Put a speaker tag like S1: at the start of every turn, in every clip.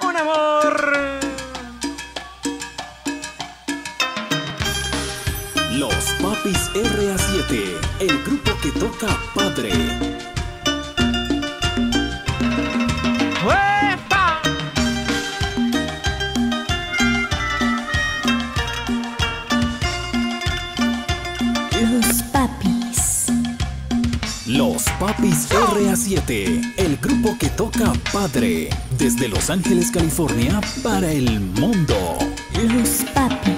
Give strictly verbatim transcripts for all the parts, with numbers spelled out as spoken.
S1: un amor.
S2: Los Papis R A siete, el grupo que toca padre.
S1: ¡Uepa!
S3: Los Papis.
S2: Los Papis R A siete, el grupo que toca padre. Desde Los Ángeles, California, para el mundo.
S3: Los Papis.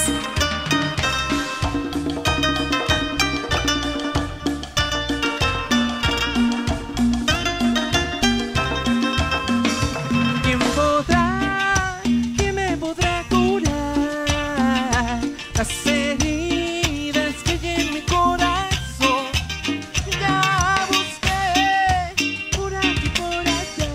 S1: ¿Quién podrá, quién me podrá curar las heridas que hay en mi corazón? Ya busqué por aquí, por allá,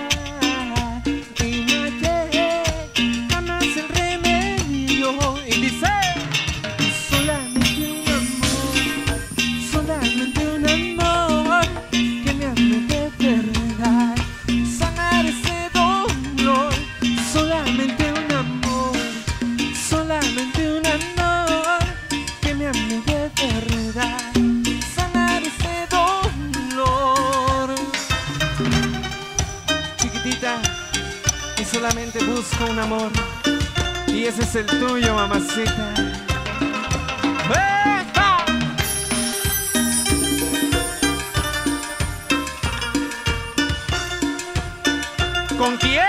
S1: y no hallé jamás el remedio. Y dice, solamente un amor, solamente un amor que me ame de verdad, sanar ese dolor. Solamente un amor, solamente un amor que me ame de verdad, sanar ese dolor. Chiquitita, y solamente busco un amor, y ese es el tuyo, mamacita. ¡Epa! ¿Con quién?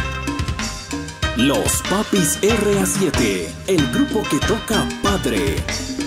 S2: Los Papis R A siete, el grupo que toca padre.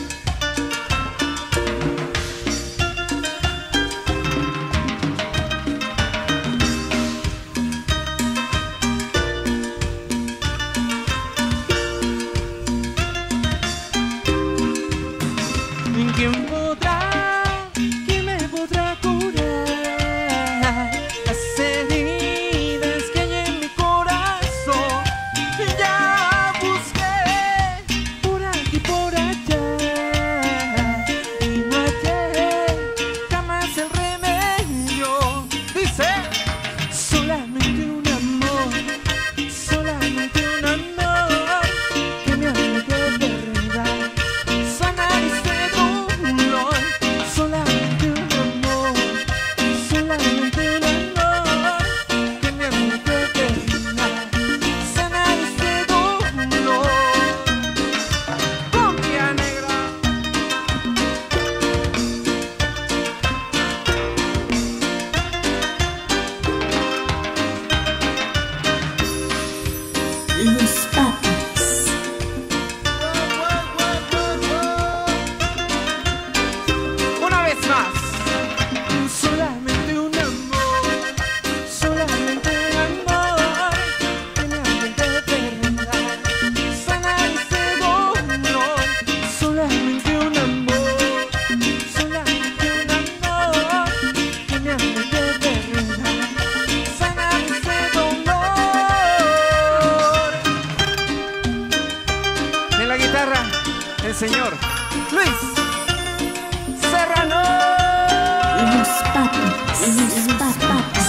S1: ¿Quién podrá, quién me podrá curar las heridas que hay en mi corazón? Ya busqué por aquí, por allá, y no hallé jamás el remedio. Dice, solamente un amor, solamente un amor que me ame de verdad, sanar ese dolor. Solamente un amor, solamente un amor que me ame de verdad, sanar ese dolor. Cumbia negra.
S3: Los Papis.
S1: Una vez más. Solamente un amor, solamente un amor que me ame de verdad, sanar ese dolor. Solamente un amor, solamente un amor que me ame de verdad, sanar ese dolor. En la guitarra, el señor Luis Serrano.
S3: Los Papis. Los Papis.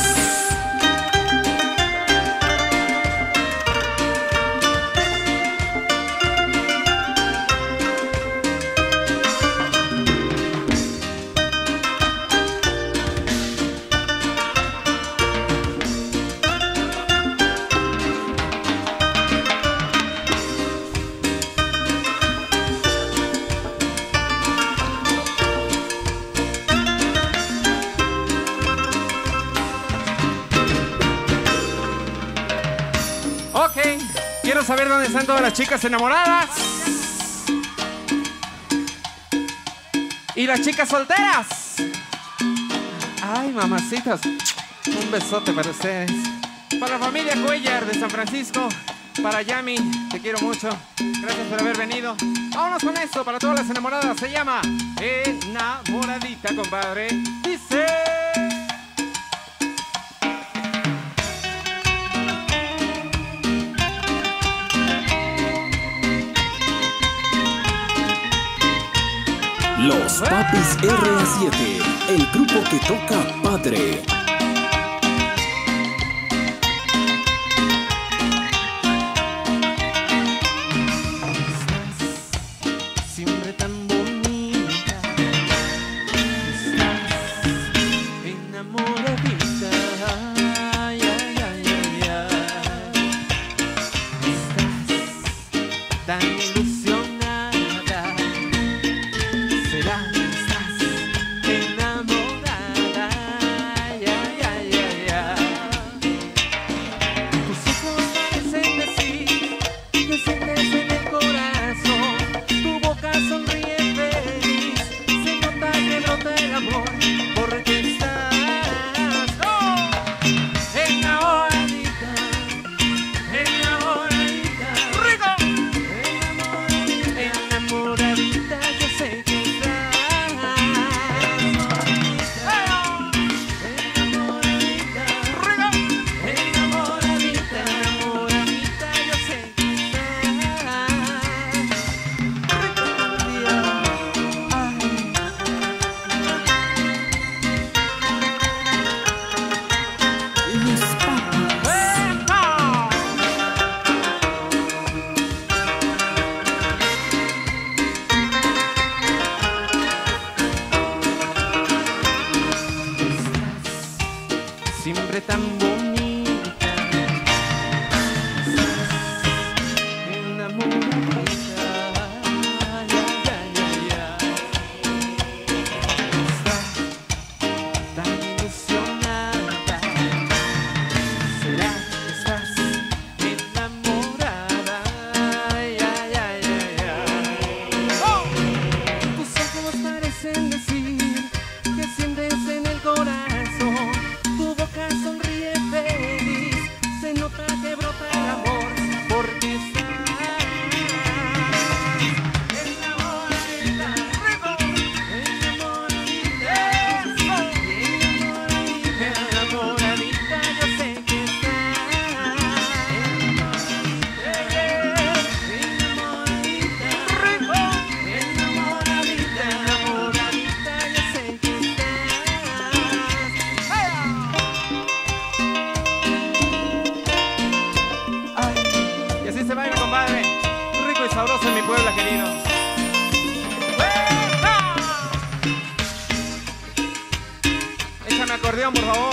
S1: Ok, quiero saber dónde están todas las chicas enamoradas y las chicas solteras. Ay, mamacitas, un besote para ustedes. Para la familia Cuellar de San Francisco, para Yami, te quiero mucho. Gracias por haber venido. Vámonos con esto para todas las enamoradas. Se llama Enamoradita, compadre. Dice...
S2: Los Papis R A siete, el grupo que toca padre.
S1: Puebla, querido. ¡Échame acordeón, por favor.